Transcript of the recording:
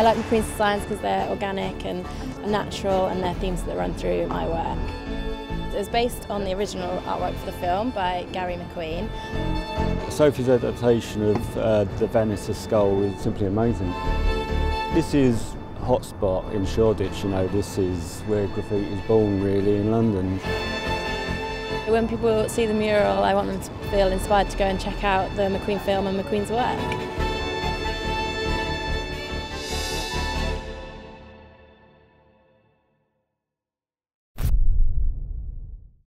I like McQueen's designs because they're organic and natural, and they're themes that run through my work. It was based on the original artwork for the film by McQueen. Sophie's adaptation of the Venice skull is simply amazing. This is a hotspot in Shoreditch, you know, this is where graffiti is born really in London. When people see the mural, I want them to feel inspired to go and check out the McQueen film and McQueen's work.